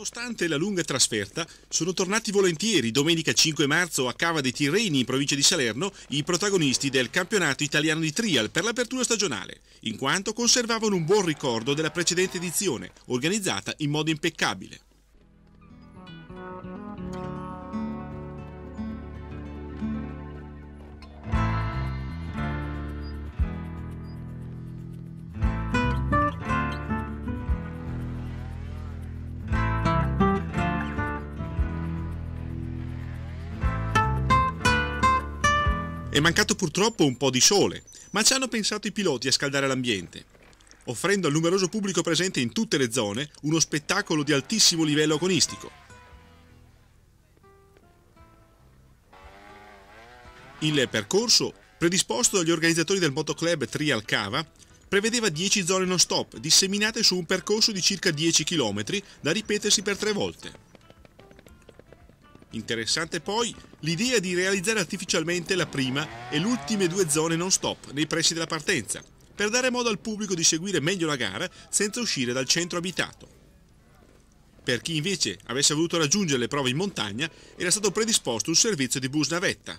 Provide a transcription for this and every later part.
Nonostante la lunga trasferta, sono tornati volentieri domenica 5 marzo a Cava dei Tirreni, in provincia di Salerno, i protagonisti del campionato italiano di trial per l'apertura stagionale, in quanto conservavano un buon ricordo della precedente edizione, organizzata in modo impeccabile. È mancato purtroppo un po' di sole, ma ci hanno pensato i piloti a scaldare l'ambiente, offrendo al numeroso pubblico presente in tutte le zone uno spettacolo di altissimo livello agonistico. Il percorso, predisposto dagli organizzatori del motoclub Trial Cava, prevedeva 10 zone non stop, disseminate su un percorso di circa 10 km da ripetersi per 3 volte. Interessante poi l'idea di realizzare artificialmente la prima e l'ultime 2 zone non stop nei pressi della partenza, per dare modo al pubblico di seguire meglio la gara senza uscire dal centro abitato. Per chi invece avesse voluto raggiungere le prove in montagna, era stato predisposto un servizio di bus navetta.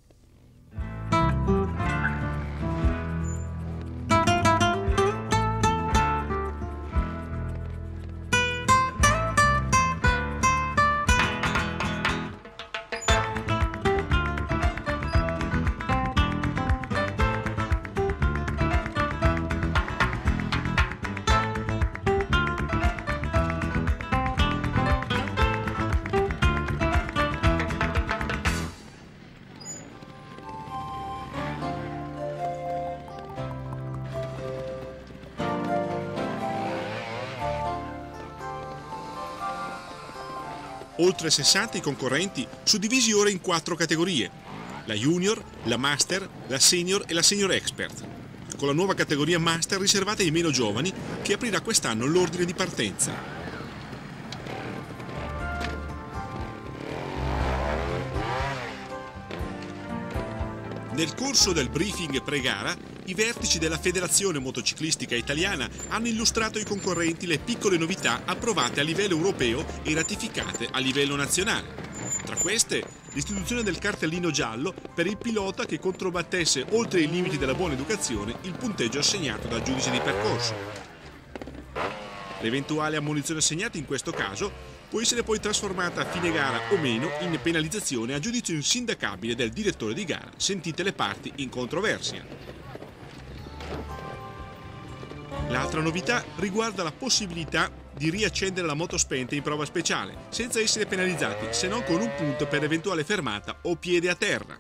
Oltre 60 i concorrenti, suddivisi ora in 4 categorie: la Junior, la Master, la Senior e la Senior Expert, con la nuova categoria Master riservata ai meno giovani, che aprirà quest'anno l'ordine di partenza. Nel corso del briefing pre-gara, i vertici della Federazione Motociclistica Italiana hanno illustrato ai concorrenti le piccole novità approvate a livello europeo e ratificate a livello nazionale. Tra queste, l'istituzione del cartellino giallo per il pilota che controbattesse oltre i limiti della buona educazione il punteggio assegnato dal giudice di percorso. L'eventuale ammonizione assegnata in questo caso può essere poi trasformata a fine gara o meno in penalizzazione a giudizio insindacabile del direttore di gara, sentite le parti in controversia. L'altra novità riguarda la possibilità di riaccendere la moto spenta in prova speciale, senza essere penalizzati, se non con un punto per eventuale fermata o piede a terra.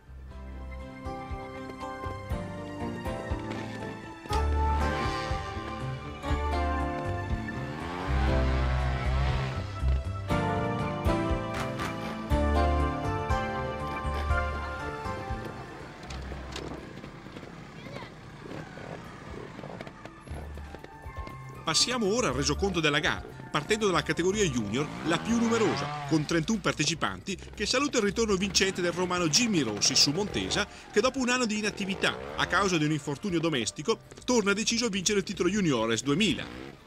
Passiamo ora al resoconto della gara, partendo dalla categoria Junior, la più numerosa, con 31 partecipanti, che saluta il ritorno vincente del romano Jimmy Rossi su Montesa, che dopo un anno di inattività, a causa di un infortunio domestico, torna deciso a vincere il titolo Juniores 2000.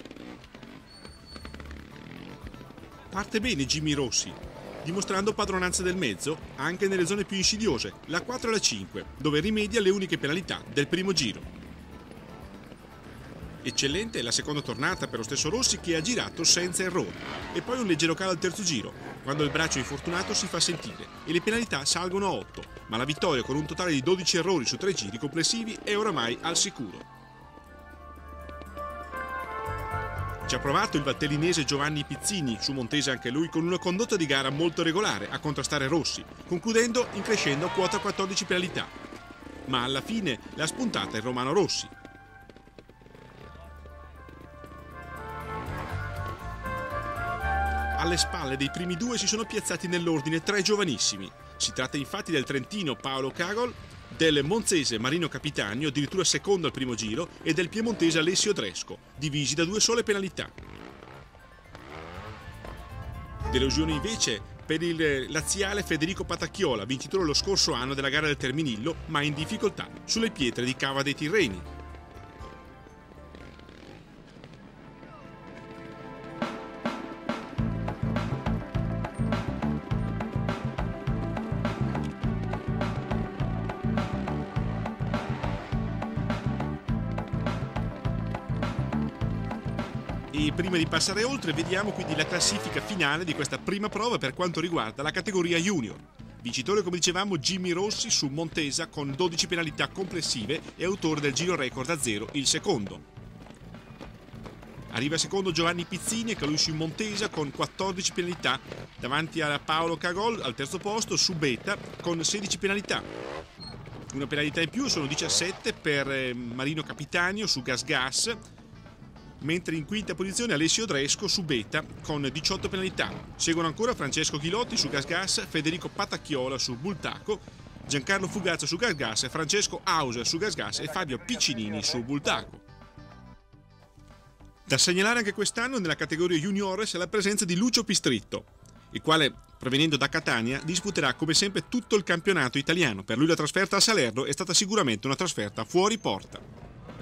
Parte bene Jimmy Rossi, dimostrando padronanza del mezzo anche nelle zone più insidiose, la 4 e la 5, dove rimedia le uniche penalità del primo giro. Eccellente è la seconda tornata per lo stesso Rossi, che ha girato senza errori, e poi un leggero calo al terzo giro, quando il braccio infortunato si fa sentire e le penalità salgono a 8, ma la vittoria con un totale di 12 errori su 3 giri complessivi è oramai al sicuro. Ci ha provato il valtellinese Giovanni Pizzini su Montesa, anche lui con una condotta di gara molto regolare a contrastare Rossi, concludendo in crescendo quota 14 penalità, ma alla fine l'ha spuntata il romano Rossi. Alle spalle dei primi 2 si sono piazzati nell'ordine 3 giovanissimi. Si tratta infatti del trentino Paolo Cagol, del monzese Marino Capitani, addirittura secondo al primo giro, e del piemontese Alessio Dresco, divisi da 2 sole penalità. Delusione invece per il laziale Federico Patacchiola, vincitore lo scorso anno della gara del Terminillo, ma in difficoltà sulle pietre di Cava dei Tirreni. E prima di passare oltre, vediamo quindi la classifica finale di questa prima prova per quanto riguarda la categoria junior. Vincitore, come dicevamo, Jimmy Rossi su Montesa con 12 penalità complessive e autore del giro record a zero, il secondo. Arriva secondo Giovanni Pizzini, che lui su Montesa con 14 penalità, davanti a Paolo Cagol al terzo posto su Beta con 16 penalità. Una penalità in più, sono 17 per Marino Capitanio su Gas Gas, mentre in quinta posizione Alessio Dresco su Beta con 18 penalità. Seguono ancora Francesco Chilotti su Gas Gas, Federico Patacchiola su Bultaco, Giancarlo Fugazza su Gas Gas, Francesco Auser su Gas Gas e Fabio Piccinini su Bultaco. Da segnalare anche quest'anno nella categoria juniores la presenza di Lucio Pistritto, il quale, provenendo da Catania, disputerà come sempre tutto il campionato italiano. Per lui la trasferta a Salerno è stata sicuramente una trasferta fuori porta.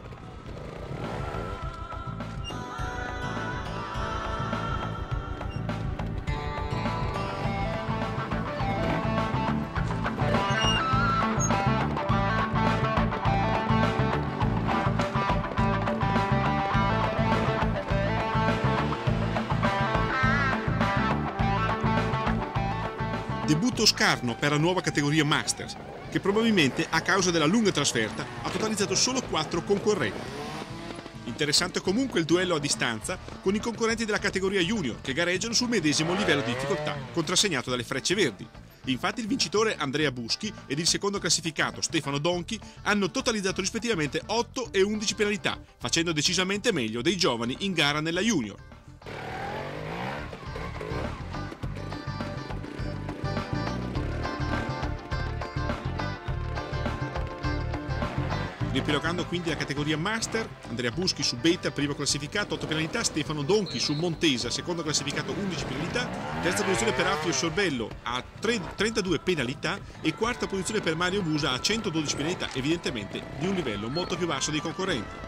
Debutto scarno per la nuova categoria Masters, che probabilmente a causa della lunga trasferta ha totalizzato solo 4 concorrenti. Interessante comunque il duello a distanza con i concorrenti della categoria junior, che gareggiano sul medesimo livello di difficoltà, contrassegnato dalle Frecce Verdi. Infatti il vincitore Andrea Buschi ed il secondo classificato Stefano Donchi hanno totalizzato rispettivamente 8 e 11 penalità, facendo decisamente meglio dei giovani in gara nella junior. Riepilogando quindi la categoria Master, Andrea Buschi su Beta, primo classificato, 8 penalità, Stefano Donchi su Montesa, secondo classificato, 11 penalità, terza posizione per Affio Sorbello a 32 penalità e quarta posizione per Mario Busa a 112 penalità, evidentemente di un livello molto più basso dei concorrenti.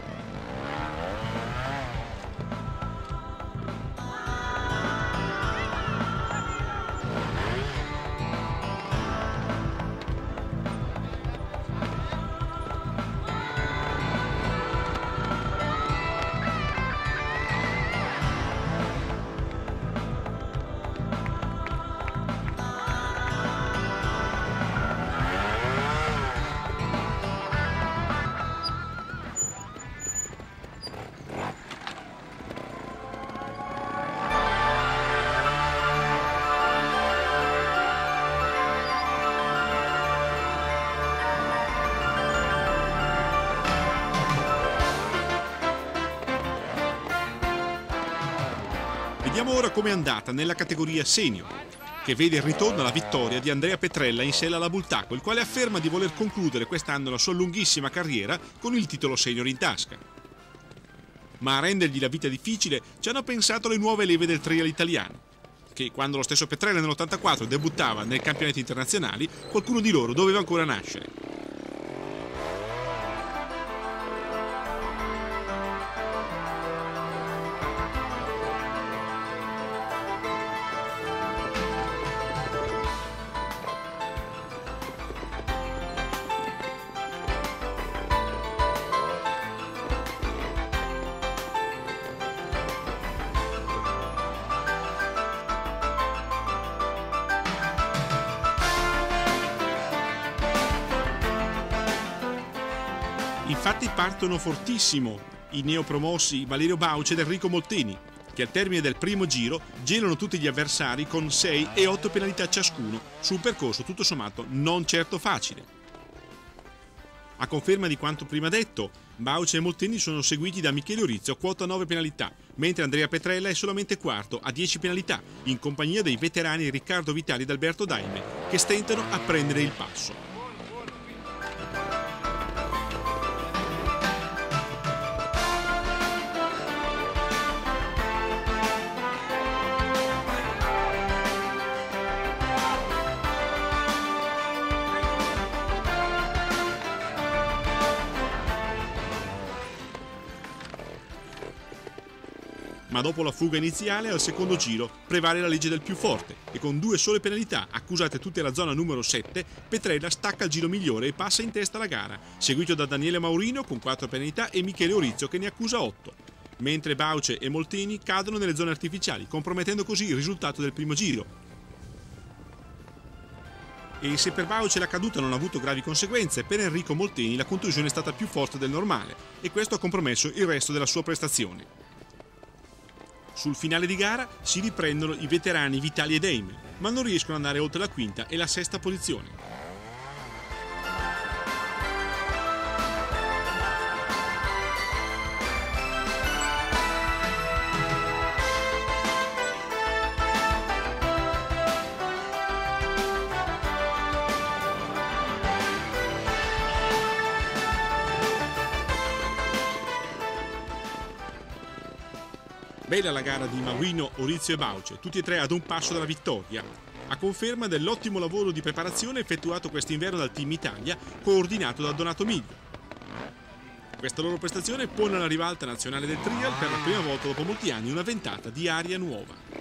Vediamo ora com'è andata nella categoria senior, che vede il ritorno alla vittoria di Andrea Petrella in sella alla Bultaco, il quale afferma di voler concludere quest'anno la sua lunghissima carriera con il titolo senior in tasca. Ma a rendergli la vita difficile ci hanno pensato le nuove leve del trial italiano, che quando lo stesso Petrella nell'84 debuttava nei campionati internazionali, qualcuno di loro doveva ancora nascere. Infatti partono fortissimo i neopromossi Valerio Bauce ed Enrico Molteni, che al termine del primo giro gelano tutti gli avversari con 6 e 8 penalità ciascuno, su un percorso tutto sommato non certo facile. A conferma di quanto prima detto, Bauce e Molteni sono seguiti da Michele Orizio, quota 9 penalità, mentre Andrea Petrella è solamente quarto a 10 penalità, in compagnia dei veterani Riccardo Vitali ed Alberto Daime, che stentano a prendere il passo. Ma dopo la fuga iniziale, al secondo giro prevale la legge del più forte e con 2 sole penalità, accusate tutte alla zona numero 7, Petrella stacca il giro migliore e passa in testa alla gara, seguito da Daniele Maurino con 4 penalità e Michele Orizio che ne accusa 8. mentre Bauce e Molteni cadono nelle zone artificiali, compromettendo così il risultato del primo giro. E se per Bauce la caduta non ha avuto gravi conseguenze, per Enrico Molteni la contusione è stata più forte del normale e questo ha compromesso il resto della sua prestazione. Sul finale di gara si riprendono i veterani Vitali e Deim, ma non riescono ad andare oltre la quinta e la sesta posizione. Bella la gara di Maurino, Orizio e Bauce, tutti e tre ad un passo dalla vittoria, a conferma dell'ottimo lavoro di preparazione effettuato quest'inverno dal Team Italia, coordinato da Donato Miglio. Questa loro prestazione pone alla ribalta nazionale del trial per la prima volta dopo molti anni una ventata di aria nuova.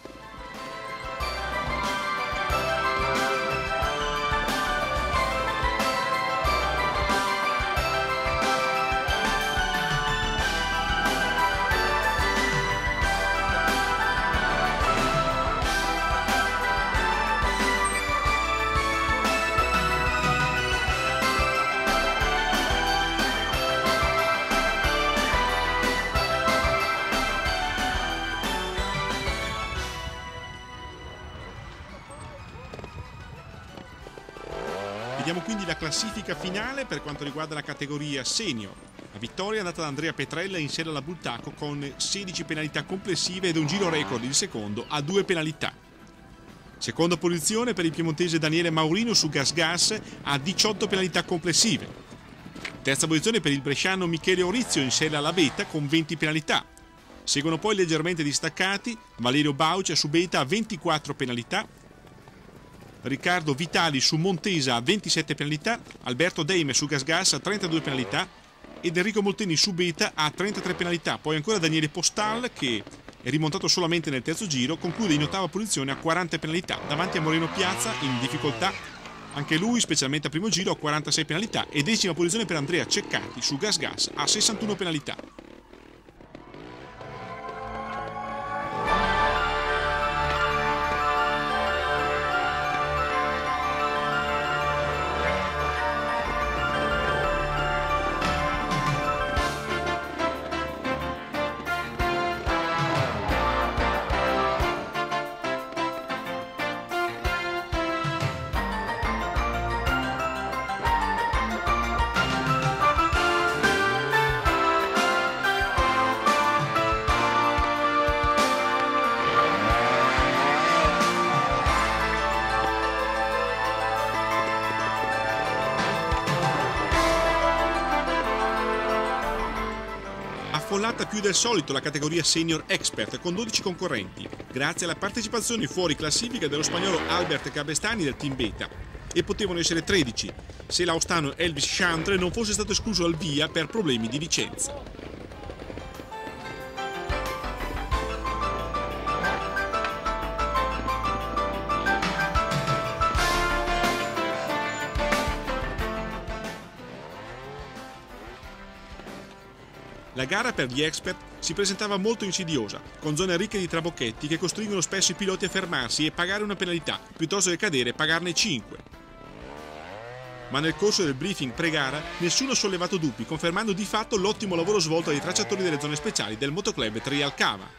Vediamo quindi la classifica finale per quanto riguarda la categoria senior. La vittoria è andata da Andrea Petrella in sella alla Bultaco con 16 penalità complessive ed un giro record il secondo a 2 penalità. Seconda posizione per il piemontese Daniele Maurino su Gas Gas a 18 penalità complessive. Terza posizione per il bresciano Michele Orizio in sella alla Beta con 20 penalità. Seguono poi leggermente distaccati Valerio Bauce su Beta a 24 penalità, Riccardo Vitali su Montesa a 27 penalità, Alberto Deime su Gas Gas a 32 penalità ed Enrico Molteni su Beta a 33 penalità. Poi ancora Daniele Postal, che è rimontato solamente nel terzo giro, conclude in ottava posizione a 40 penalità, davanti a Moreno Piazza in difficoltà, anche lui specialmente a primo giro a 46 penalità, e decima posizione per Andrea Ceccati su Gas Gas a 61 penalità. Affollata più del solito la categoria Senior Expert con 12 concorrenti, grazie alla partecipazione fuori classifica dello spagnolo Albert Cabestani del Team Beta, e potevano essere 13 se l'austano Elvis Chantre non fosse stato escluso al via per problemi di licenza. La gara per gli expert si presentava molto insidiosa, con zone ricche di trabocchetti che costringono spesso i piloti a fermarsi e pagare una penalità, piuttosto che cadere e pagarne 5. Ma nel corso del briefing pre-gara nessuno ha sollevato dubbi, confermando di fatto l'ottimo lavoro svolto dai tracciatori delle zone speciali del motoclub Trial Cava.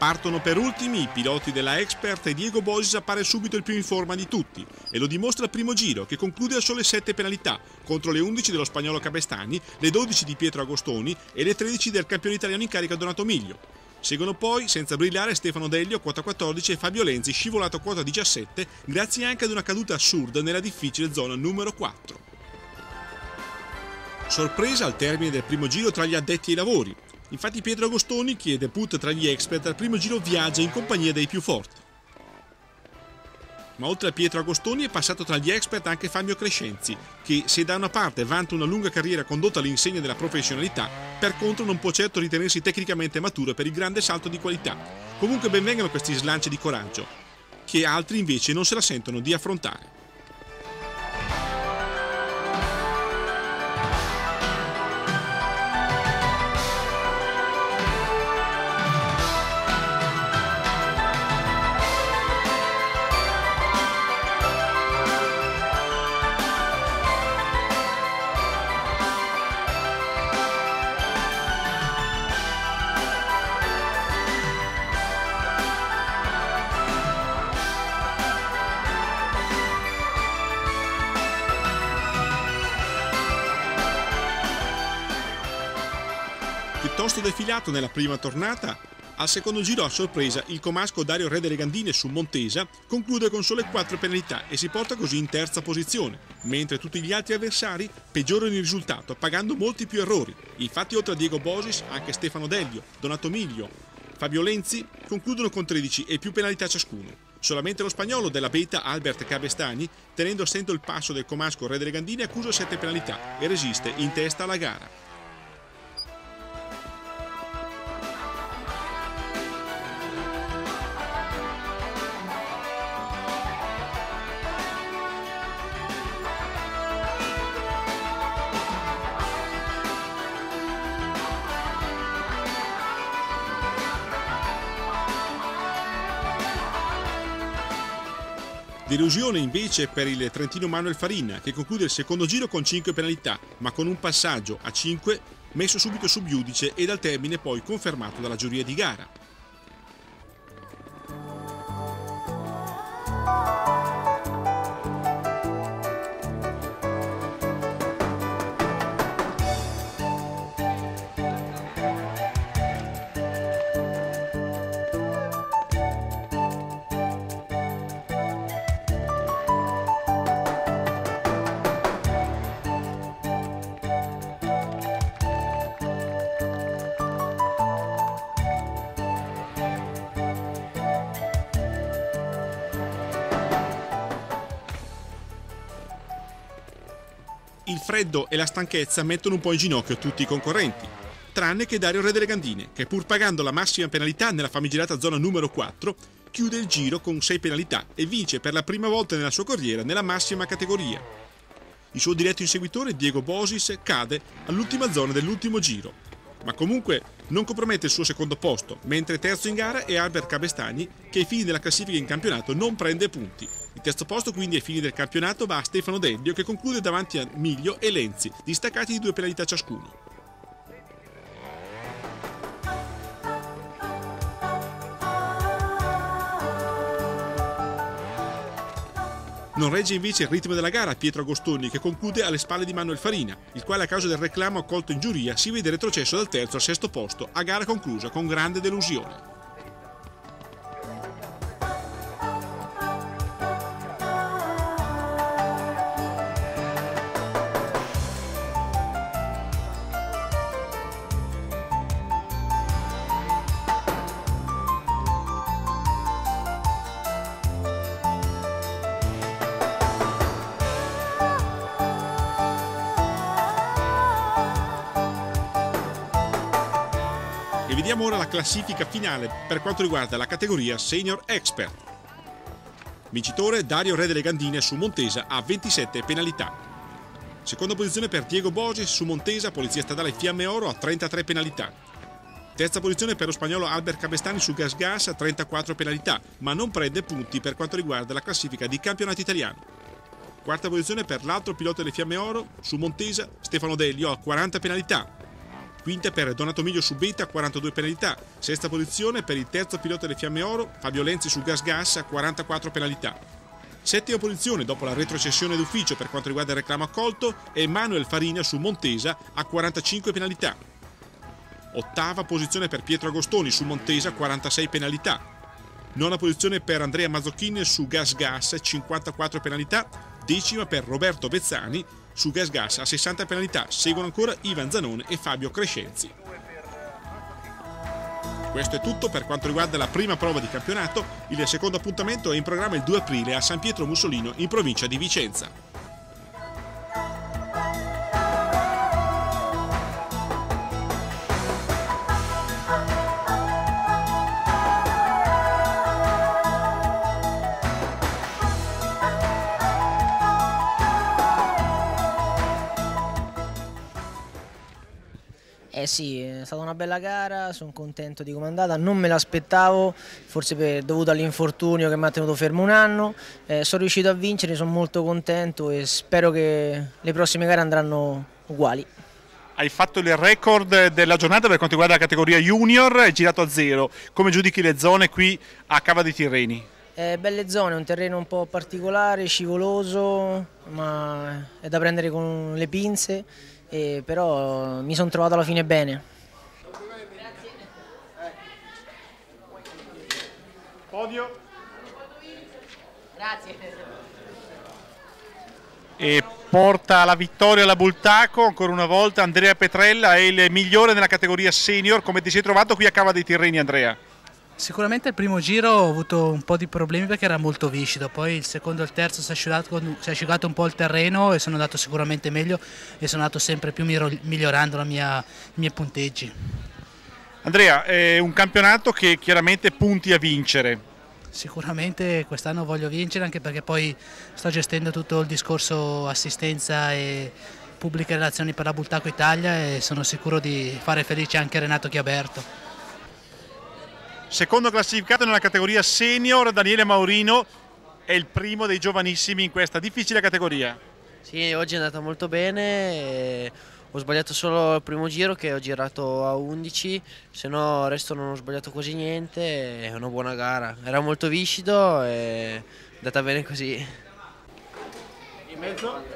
Partono per ultimi i piloti della Expert e Diego Bosis appare subito il più in forma di tutti e lo dimostra al primo giro, che conclude a sole 7 penalità contro le 11 dello spagnolo Cabestany, le 12 di Pietro Agostoni e le 13 del campione italiano in carica Donato Miglio. Seguono poi, senza brillare, Stefano Dellio, quota 14, e Fabio Lenzi, scivolato a quota 17, grazie anche ad una caduta assurda nella difficile zona numero 4. Sorpresa al termine del primo giro tra gli addetti ai lavori. Infatti Pietro Agostoni, che debutta tra gli expert, al primo giro viaggia in compagnia dei più forti. Ma oltre a Pietro Agostoni è passato tra gli expert anche Fabio Crescenzi, che se da una parte vanta una lunga carriera condotta all'insegna della professionalità, per contro non può certo ritenersi tecnicamente maturo per il grande salto di qualità. Comunque benvengano questi slanci di coraggio, che altri invece non se la sentono di affrontare. Piuttosto defilato nella prima tornata, al secondo giro a sorpresa il comasco Dario Re delle Gandine su Montesa conclude con sole 4 penalità e si porta così in terza posizione, mentre tutti gli altri avversari peggiorano il risultato pagando molti più errori. Infatti oltre a Diego Bosis anche Stefano Dellio, Donato Miglio, Fabio Lenzi concludono con 13 e più penalità ciascuno. Solamente lo spagnolo della Beta Albert Cabestany, tenendo a stento il passo del comasco Re delle Gandine, accusa 7 penalità e resiste in testa alla gara. Delusione invece per il trentino Manuel Farina, che conclude il secondo giro con 5 penalità, ma con un passaggio a 5 messo subito sub iudice e dal termine poi confermato dalla giuria di gara. Il freddo e la stanchezza mettono un po' in ginocchio tutti i concorrenti, tranne che Dario Re delle Gandine, che pur pagando la massima penalità nella famigerata zona numero 4, chiude il giro con 6 penalità e vince per la prima volta nella sua carriera nella massima categoria. Il suo diretto inseguitore, Diego Bosis, cade all'ultima zona dell'ultimo giro, ma comunque non compromette il suo secondo posto, mentre terzo in gara è Albert Cabestany, che ai fini della classifica in campionato non prende punti. Il terzo posto quindi ai fini del campionato va a Stefano Dellio, che conclude davanti a Miglio e Lenzi, distaccati di 2 penalità ciascuno. Non regge invece il ritmo della gara Pietro Agostoni, che conclude alle spalle di Manuel Farina, il quale a causa del reclamo accolto in giuria si vede retrocesso dal terzo al sesto posto, a gara conclusa con grande delusione. E vediamo ora la classifica finale per quanto riguarda la categoria Senior Expert. Vincitore Dario Re delle Gandine su Montesa a 27 penalità. Seconda posizione per Diego Bosis su Montesa, Polizia Stradale Fiamme Oro a 33 penalità. Terza posizione per lo spagnolo Albert Cabestany su Gas Gas a 34 penalità, ma non prende punti per quanto riguarda la classifica di campionato italiano. Quarta posizione per l'altro pilota delle Fiamme Oro su Montesa, Stefano Dellio a 40 penalità. quinta per Donato Miglio su Beta a 42 penalità, sesta posizione per il terzo pilota delle Fiamme Oro, Fabio Lenzi su Gas Gas a 44 penalità. Settima posizione dopo la retrocessione d'ufficio per quanto riguarda il reclamo accolto è Manuel Farina su Montesa a 45 penalità. Ottava posizione per Pietro Agostoni su Montesa a 46 penalità. Nona posizione per Andrea Mazzocchin su Gas Gas 54 penalità. Decima per Roberto Bezzani su Gas Gas a 60 penalità. Seguono ancora Ivan Zanone e Fabio Crescenzi. Questo è tutto per quanto riguarda la prima prova di campionato. Il secondo appuntamento è in programma il 2 aprile a San Pietro Mussolino in provincia di Vicenza. Eh sì, è stata una bella gara, sono contento di come è andata, non me l'aspettavo, forse dovuto all'infortunio che mi ha tenuto fermo un anno, sono riuscito a vincere, sono molto contento e spero che le prossime gare andranno uguali. Hai fatto il record della giornata per quanto riguarda la categoria junior, hai girato a 0, come giudichi le zone qui a Cava dei Tirreni? Belle zone, un terreno un po' particolare, scivoloso, ma è da prendere con le pinze. Però mi sono trovato alla fine bene. Podio. Grazie. E porta la vittoria alla Bultaco, ancora una volta Andrea Petrella è il migliore nella categoria senior. Come ti sei trovato qui a Cava dei Tirreni, Andrea? Sicuramente il primo giro ho avuto un po' di problemi perché era molto viscido, poi il secondo e il terzo si è asciugato un po' il terreno e sono andato sicuramente meglio e sono andato sempre più migliorando i miei punteggi. Andrea, è un campionato che chiaramente punti a vincere. Sicuramente quest'anno voglio vincere anche perché poi sto gestendo tutto il discorso assistenza e pubbliche relazioni per la Bultaco Italia e sono sicuro di fare felice anche Renato Chiaberto. Secondo classificato nella categoria senior, Daniele Maurino è il primo dei giovanissimi in questa difficile categoria. Sì, oggi è andata molto bene, ho sbagliato solo il primo giro che ho girato a 11, se no il resto non ho sbagliato quasi niente, è una buona gara, era molto viscido e è andata bene così. In mezzo?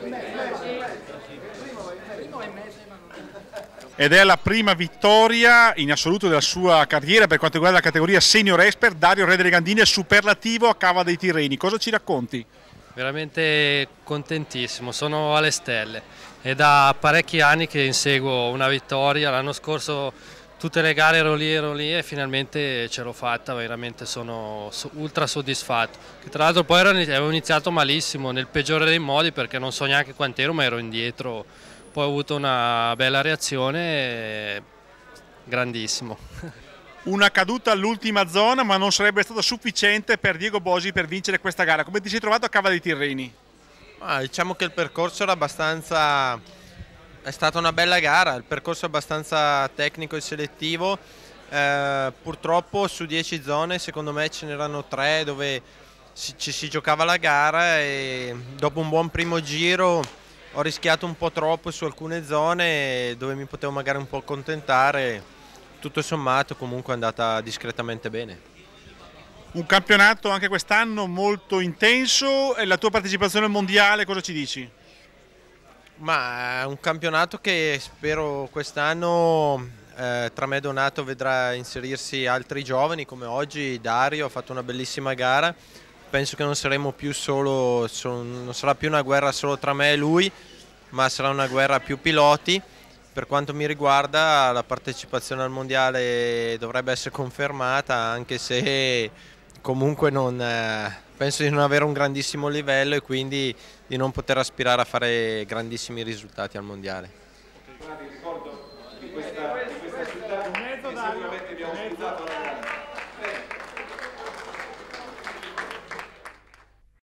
Ed è la prima vittoria in assoluto della sua carriera per quanto riguarda la categoria senior expert. Dario Re delle Gandine, superlativo a Cava dei Tirreni. Cosa ci racconti? Veramente contentissimo, sono alle stelle. È da parecchi anni che inseguo una vittoria, l'anno scorso tutte le gare ero lì e finalmente ce l'ho fatta, veramente sono ultra soddisfatto. Che tra l'altro poi avevo iniziato malissimo, nel peggiore dei modi perché non so neanche quant'ero ma ero indietro. Poi ho avuto una bella reazione, grandissimo. Una caduta all'ultima zona, ma non sarebbe stata sufficiente per Diego Bosi per vincere questa gara. Come ti sei trovato a Cava dei Tirreni? Diciamo che il percorso era abbastanza... è stata una bella gara, il percorso è abbastanza tecnico e selettivo. Purtroppo su 10 zone, secondo me ce n'erano 3 dove ci si giocava la gara e dopo un buon primo giro ho rischiato un po' troppo su alcune zone dove mi potevo magari un po' accontentare, tutto sommato comunque è andata discretamente bene. Un campionato anche quest'anno molto intenso e la tua partecipazione al mondiale cosa ci dici? Ma è un campionato che spero quest'anno tra me e Donato vedrà inserirsi altri giovani come oggi Dario ha fatto una bellissima gara. Penso che non saremo più solo, non sarà più una guerra solo tra me e lui, ma sarà una guerra a più piloti. Per quanto mi riguarda la partecipazione al mondiale dovrebbe essere confermata, anche se comunque penso di non avere un grandissimo livello e quindi di non poter aspirare a fare grandissimi risultati al mondiale. Ricordo di questa città, mezzo,